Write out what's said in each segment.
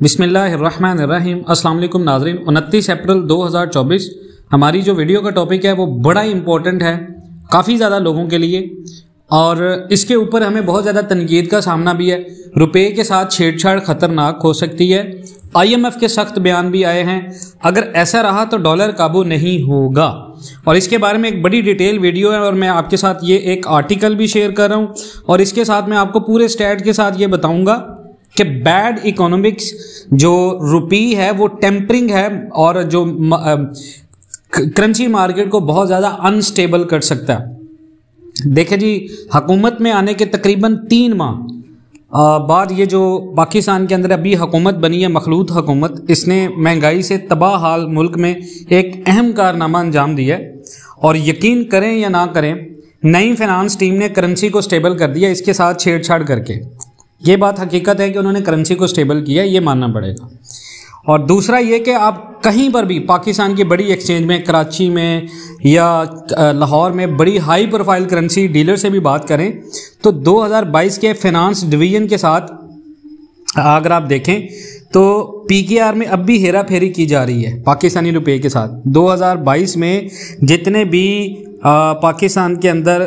बिस्मिल्लाहिर्रहमानिर्रहीम। अस्सलाम वालेकुम नाज़रीन। 29 अप्रैल 2024 हमारी जो वीडियो का टॉपिक है वो बड़ा इंपॉर्टेंट है काफ़ी ज़्यादा लोगों के लिए, और इसके ऊपर हमें बहुत ज़्यादा तनकीद का सामना भी है। रुपए के साथ छेड़छाड़ ख़तरनाक हो सकती है। IMF के सख्त बयान भी आए हैं, अगर ऐसा रहा तो डॉलर काबू नहीं होगा। और इसके बारे में एक बड़ी डिटेल वीडियो है और मैं आपके साथ ये एक आर्टिकल भी शेयर कर रहा हूँ, और इसके साथ मैं आपको पूरे स्टैट के साथ ये बताऊँगा कि बैड इकोनॉमिक्स जो रुपी है वो टेम्परिंग है और जो करेंसी मार्केट को बहुत ज़्यादा अनस्टेबल कर सकता है। देखें जी, हुकूमत में आने के तकरीबन 3 माह बाद ये जो पाकिस्तान के अंदर अभी हुकूमत बनी है, मखलूत हुकूमत, इसने महंगाई से तबाह हाल मुल्क में एक अहम कारनामा अंजाम दिया है। और यकीन करें या ना करें, नई फाइनेंस टीम ने करेंसी को स्टेबल कर दिया इसके साथ छेड़छाड़ करके। ये बात हकीकत है कि उन्होंने करेंसी को स्टेबल किया, ये मानना पड़ेगा। और दूसरा ये कि आप कहीं पर भी पाकिस्तान की बड़ी एक्सचेंज में, कराची में या लाहौर में बड़ी हाई प्रोफाइल करेंसी डीलर से भी बात करें तो 2022 के फाइनेंस डिवीजन के साथ अगर आप देखें तो PKR में अब भी हेरा फेरी की जा रही है पाकिस्तानी रुपए के साथ। 2022 में जितने भी पाकिस्तान के अंदर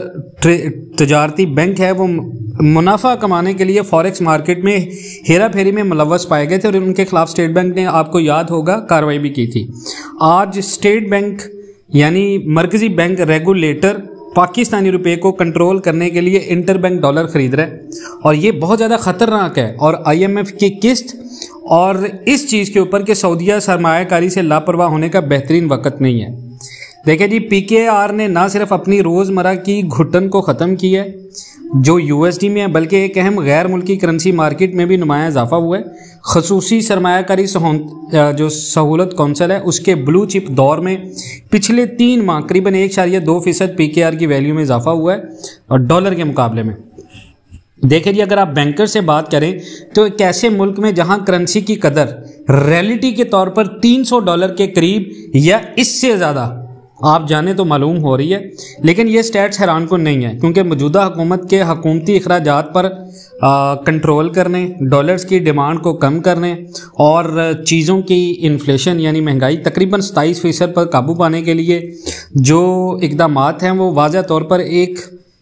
तजारती बैंक है वो मुनाफा कमाने के लिए फॉरेक्स मार्केट में हेरा फेरी में मुलव्वस पाए गए थे, और उनके खिलाफ स्टेट बैंक ने, आपको याद होगा, कार्रवाई भी की थी। आज स्टेट बैंक यानी मरकजी बैंक रेगुलेटर पाकिस्तानी रुपए को कंट्रोल करने के लिए इंटर बैंक डॉलर खरीद रहा है, और ये बहुत ज़्यादा ख़तरनाक है। और IMF की किस्त और इस चीज़ के ऊपर कि सऊदीया सरमायाकारी से लापरवाह होने का बेहतरीन वक्त नहीं है। देखिए जी, PKR ने ना सिर्फ अपनी रोज़मर्रा की घुटन को ख़त्म किया है जो USD में है, बल्कि एक अहम गैर मुल्की करेंसी मार्केट में भी नुमाया इजाफा हुआ है। खसूसी सरमायाकारी जो सहूलत कौंसल है उसके ब्लू चिप दौर में पिछले 3 माह करीबन 1.2% PKR की वैल्यू में इजाफा हुआ है और डॉलर के मुकाबले में। देखिए जी, अगर आप बैंकर से बात करें तो एक ऐसे मुल्क में जहां करेंसी की कदर रियलिटी के तौर पर $300 के करीब या इससे ज़्यादा आप जाने तो मालूम हो रही है, लेकिन ये स्टैट्स हैरान कुन नहीं है, क्योंकि मौजूदा हुकूमत के हुकूमती अखराजात पर कंट्रोल करने, डॉलर्स की डिमांड को कम करने और चीज़ों की इन्फ्लेशन यानी महंगाई तकरीबन 27% पर काबू पाने के लिए जो इक़दामात हैं वो वाज़ह तौर पर एक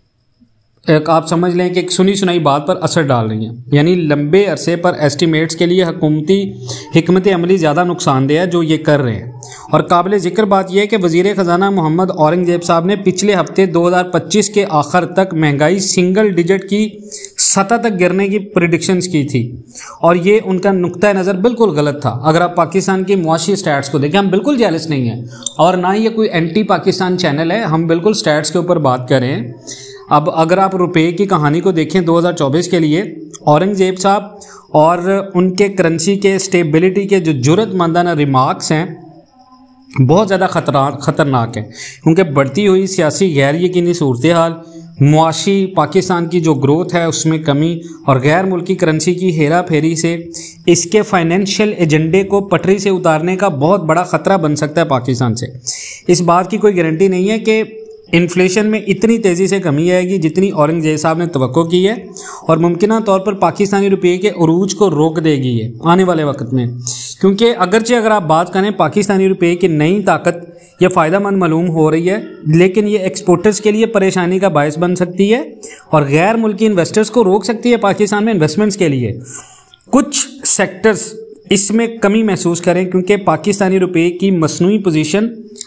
आप समझ लें कि एक सुनी सुनाई बात पर असर डाल रही हैं। यानी लंबे अरसे पर एस्टिमेट्स के लिए हुकूमती हिकमत अमली ज़्यादा नुकसानदेह है जो ये कर रहे हैं। और काबिल ज़िक्र बात यह है कि वज़ीर ख़जाना मोहम्मद औरंगज़ेब साहब ने पिछले हफ्ते 2025 के आखिर तक महंगाई सिंगल डिजिट की सतह तक गिरने की प्रेडिक्शंस की थी, और ये उनका नुक्ता नज़र बिल्कुल गलत था। अगर आप पाकिस्तान की मुआशी स्टैट्स को देखें, हम बिल्कुल जेलस नहीं हैं और ना ही ये कोई एंटी पाकिस्तान चैनल है, हम बिल्कुल स्टैट्स के ऊपर बात कर रहे हैं। अब अगर आप रुपए की कहानी को देखें 2024 के लिए, औरंगज़ेब साहब और उनके करेंसी के स्टेबिलिटी के जो जुर्रतमंदाना रिमार्क्स हैं बहुत ज़्यादा ख़तरनाक है, क्योंकि बढ़ती हुई सियासी गैर यकीनी सूरत हाल, मुआशी पाकिस्तान की जो ग्रोथ है उसमें कमी और गैर मुल्की करेंसी की हेरा फेरी से इसके फाइनेंशियल एजेंडे को पटरी से उतारने का बहुत बड़ा ख़तरा बन सकता है पाकिस्तान से। इस बात की कोई गारंटी नहीं है कि इन्फ्लेशन में इतनी तेज़ी से कमी आएगी जितनी औरंगज़ेब साहब ने तवक्को की है, और मुमकिन तौर पर पाकिस्तानी रुपये के उरूज को रोक देगी ये आने वाले वक्त में। क्योंकि अगर आप बात करें पाकिस्तानी रुपये की नई ताकत ये फ़ायदेमंद मालूम हो रही है, लेकिन ये एक्सपोर्टर्स के लिए परेशानी का बायस बन सकती है और गैर मुल्की इन्वेस्टर्स को रोक सकती है पाकिस्तान में इन्वेस्टमेंट्स के लिए। कुछ सेक्टर्स इसमें कमी महसूस करें क्योंकि पाकिस्तानी रुपये की मसनूई पोजीशन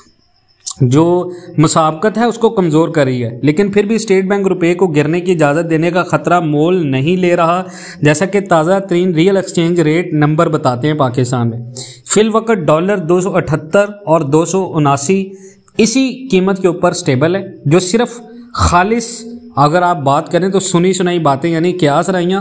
जो मुसाबकत है उसको कमज़ोर कर रही है, लेकिन फिर भी स्टेट बैंक रुपए को गिरने की इजाज़त देने का ख़तरा मोल नहीं ले रहा, जैसा कि ताज़ा तरीन रियल एक्सचेंज रेट नंबर बताते हैं। पाकिस्तान में फिल वक्त डॉलर 278 और 279 इसी कीमत के ऊपर स्टेबल है, जो सिर्फ खालिस अगर आप बात करें तो सुनी सुनाई बातें यानी क्यास रहियाँ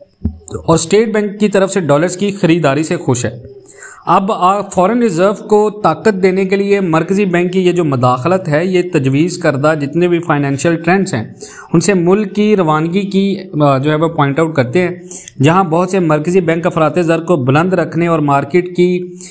और स्टेट बैंक की तरफ से डॉलर्स की ख़रीदारी से खुश है। अब फॉरेन रिज़र्व को ताकत देने के लिए मरकज़ी बैंक की ये जो मदाखलत है, ये तजवीज़ करदा जितने भी फाइनेंशियल ट्रेंड्स हैं उनसे मुल्क की रवानगी की जो है वो पॉइंट आउट करते हैं, जहां बहुत से मरकज़ी बैंक अफराते ज़र को बुलंद रखने और मार्केट की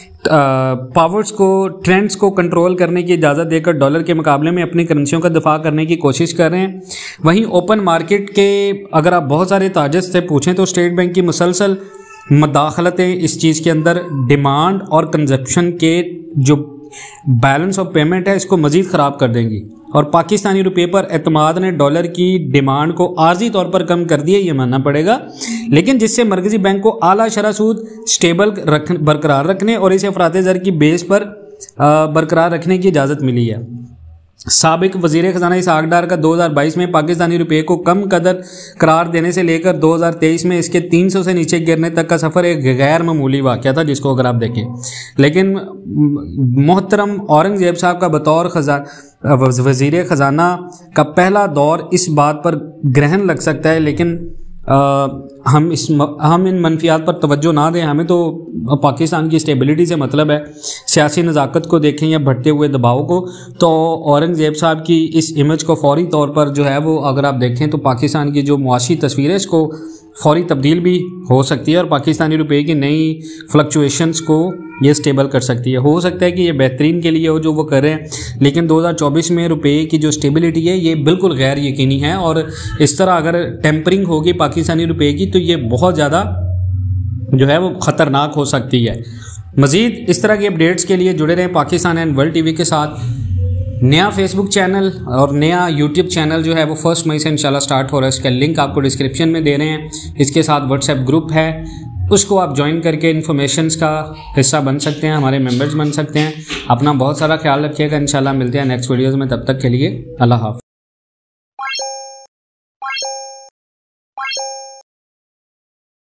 पावर्स को, ट्रेंड्स को कंट्रोल करने की इजाज़त देकर डॉलर के मुकाबले में अपनी करेंसियों का दिफा करने की कोशिश कर रहे हैं। वहीं ओपन मार्केट के अगर आप बहुत सारे ताजर से पूछें तो स्टेट बैंक की मुसलसल मदाखलतें इस चीज़ के अंदर डिमांड और कंजप्शन के जो बैलेंस ऑफ पेमेंट है इसको मज़ीद ख़राब कर देंगी। और पाकिस्तानी रुपये पर एतमाद ने डॉलर की डिमांड को आर्जी तौर पर कम कर दिया, ये मानना पड़ेगा, लेकिन जिससे मरकज़ी बैंक को आला शरह सूद स्टेबल बरकरार रखने और इसे अफराते ज़र की बेस पर बरकरार रखने की इजाज़त मिली है। साबिक वज़ीर ख़ज़ाना इसहाक़ डार का 2022 में पाकिस्तानी रुपये को कम कदर करार देने से लेकर 2023 में इसके 300 से नीचे गिरने तक का सफ़र एक गैर मामूली वाक़या था, जिसको अगर आप देखें। लेकिन मोहतरम औरंगज़ेब साहब का बतौर वज़ीर ख़ज़ाना का पहला दौर इस बात पर ग्रहण लग सकता है, लेकिन हम इन मनफियात पर तवज्जो ना दें। हमें तो पाकिस्तान की स्टेबिलिटी से मतलब है। सियासी नज़ाकत को देखें या बढ़ते हुए दबाव को, तो औरंगज़ेब साहब की इस इमेज को फौरी तौर पर जो है वो अगर आप देखें तो पाकिस्तान की जो मुआशी तस्वीर है इसको फौरी तब्दील भी हो सकती है और पाकिस्तानी रुपये की नई फ्लक्चुएशंस को ये स्टेबल कर सकती है। हो सकता है कि ये बेहतरीन के लिए हो जो वो कर रहे हैं, लेकिन 2024 में रुपये की जो स्टेबिलिटी है ये बिल्कुल गैर यकीनी है। और इस तरह अगर टेम्परिंग होगी पाकिस्तानी रुपये की तो ये बहुत ज़्यादा जो है वो ख़तरनाक हो सकती है। मज़ीद इस तरह की अपडेट्स के लिए जुड़े रहें पाकिस्तान एंड वर्ल्ड टीवी के साथ। नया फेसबुक चैनल और नया यूट्यूब चैनल जो है वो 1 मई से इंशाल्लाह स्टार्ट हो रहा है। इसका लिंक आपको डिस्क्रिप्शन में दे रहे हैं। इसके साथ व्हाट्सएप ग्रुप है, उसको आप ज्वाइन करके इन्फॉर्मेशंस का हिस्सा बन सकते हैं, हमारे मेंबर्स बन सकते हैं। अपना बहुत सारा ख्याल रखिएगा। इंशाल्लाह मिलते हैं नेक्स्ट वीडियोज़ में, तब तक के लिए अल्लाह हाफ़िज़।